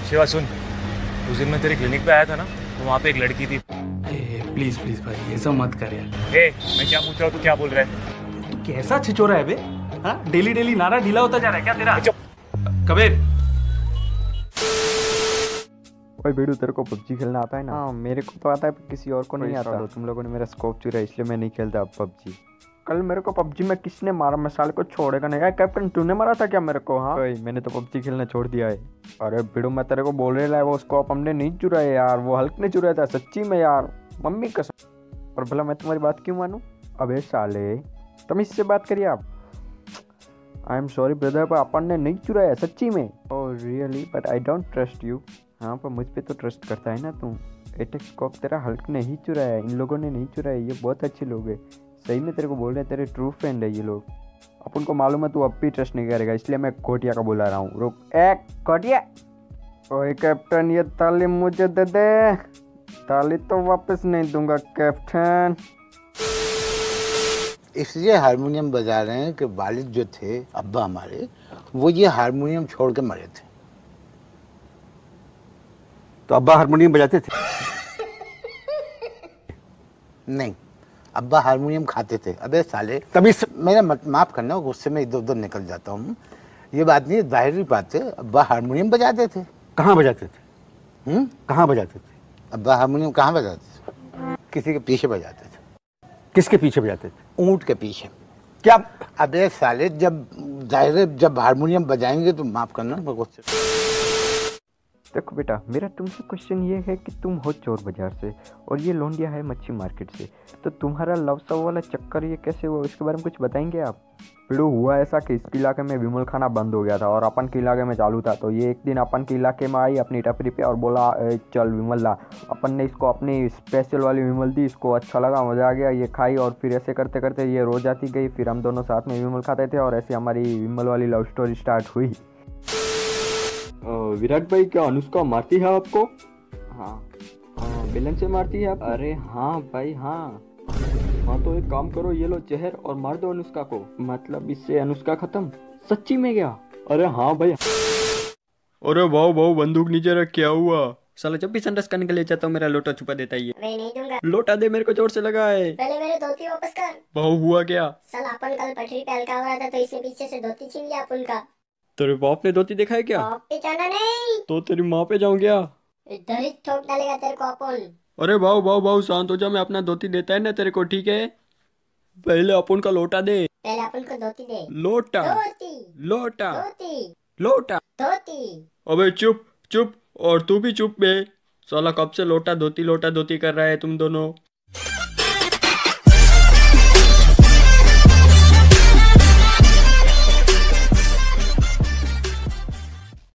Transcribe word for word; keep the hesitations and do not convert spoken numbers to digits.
शिवा सुन, उस दिन मैं तेरे क्लिनिक पे आया था ना, तो वहाँ पे एक लड़की थी। प्लीज प्लीज भाई ऐसा मत कर यार। ए, मैं क्या पूछ रहा हूँ तू क्या बोल रहा है? तू कैसा छिचोरा है बे? हाँ, डेली डेली नारा ढीला होता जा रहा है क्या तेरा? कबीर, ओए बेडू, तेरे को पबजी खेलना आता है ना? हाँ मेरे को तो आता है, पर किसी और को नहीं आता। तुम लोगों ने मेरा स्कोप चुरा, इसलिए मैं नहीं खेलता अब पबजी। कल मेरे को पबजी में किसने मारा? मैं साले को छोड़ेगा नहीं। कैप्टन तूने मारा था क्या मेरे को? हाँ मैंने तो पबजी खेलना छोड़ दिया है। अरे बेडू, मैं तेरे को बोल रहा है वो स्कोप हमने नहीं चुराया यार, वो हल्क ने चुराया था सच्ची में यार, मम्मी कसम। और भला मैं तुम्हारी बात क्यों मानूं? अबे साले, तुम इससे बात करिए आप। आई एम सॉरी ब्रदर, पर अपन ने नहीं चुराया सच्ची में। Oh really, but I don't trust you. हाँ पर मुझ पे तो ट्रस्ट करता है ना तू। एटेक्स स्कोप तेरा हल्क ने ही चुराया है, इन लोगों ने नहीं चुराया। ये बहुत अच्छे लोग हैं, सही में तेरे को बोल रहे हैं, तेरे ट्रू फ्रेंड है ये लोग। अपन को मालूम है तू अब भी ट्रस्ट नहीं करेगा, इसलिए मैं कोटिया का बुला रहा हूँ। रुक, ए कोटिया। ओए कैप्टन, ये ताली मुझे दे दे। ताली तो वापस नहीं दूंगा कैप्टन। इसलिए हारमोनियम बजा रहे हैं कि वालिद जो थे अब्बा हमारे, वो ये हारमोनियम छोड़ के मरे थे। तो अब्बा हारमोनियम बजाते थे? नहीं, अब्बा हारमोनियम खाते थे। अबे साले, तभी स... मेरा माफ करना, गुस्से में इधर उधर निकल जाता हूँ। ये बात नहीं, जाहिर बात है, अब्बा हारमोनियम बजाते थे। कहाँ बजाते थे? हम्म कहाँ बजाते थे? अब्बा हारमोनियम कहाँ बजाते थे? किसी के पीछे बजाते थे। किसके पीछे बजाते थे? ऊंट के पीछे। क्या? अबे साले, जब जाहिर जब हारमोनियम बजाएंगे तो माफ करना मैं गुस्से। देखो बेटा, मेरा तुमसे क्वेश्चन ये है कि तुम हो चोर बाजार से और ये लोंडिया है मच्छी मार्केट से, तो तुम्हारा लव सव वाला चक्कर ये कैसे हुआ, इसके बारे में कुछ बताएंगे आप? पिड़ू, हुआ ऐसा कि इसके इलाके में विमल खाना बंद हो गया था और अपन के इलाके में चालू था। तो ये एक दिन अपन के इलाके में आई अपनी टपरी पे और बोला चल विमल ला। अपन ने इसको अपनी स्पेशल वाली विमल दी, इसको अच्छा लगा, मज़ा आ गया, ये खाई और फिर ऐसे करते करते ये रोज आती गई। फिर हम दोनों साथ में विमल खाते थे और ऐसे हमारी विमल वाली लव स्टोरी स्टार्ट हुई। विराट भाई, क्या अनुष्का मारती है आपको? हाँ, बेलन से मारती है आप? अरे हाँ भाई हाँ। हाँ तो एक काम करो, ये लो जहर और मार दो अनुष्का को, मतलब इससे अनुष्का खत्म। सच्ची में क्या? अरे हाँ भाई। अरे भाव भाव, बंदूक नीचे रख, क्या हुआ? साला जब भी संडस करने के लिए जाता हूँ मेरा लोटा छुपा देता ही है। मैं नहीं दूंगा। लोटा दे, मेरे को जोर से लगा है। पहले मेरे धोती वापस कर। भाव हुआ क्या? साला अपन कल पटरी पे हल्का हुआ था तो इसने पीछे से धोती छीन लिया अपन का। तेरे बाप ने धोती देखा है क्या? बाप पे जाना नहीं, तो तेरी माँ पे जाऊँ क्या? इधर ही ठोक डालेगा तेरे को अपन। अरे भाव भाव भाव, शांत हो जा, मैं अपना धोती देता है ना तेरे को, ठीक है? पहले अपन का लोटा दे। पहले अपन को धोती दे। लोटा, धोती, लोटा, धोती, लोटा। धोती। अबे चुप चुप, और तू भी चुप बे। साला कब से लोटा धोती लोटा धोती कर रहा है तुम दोनों।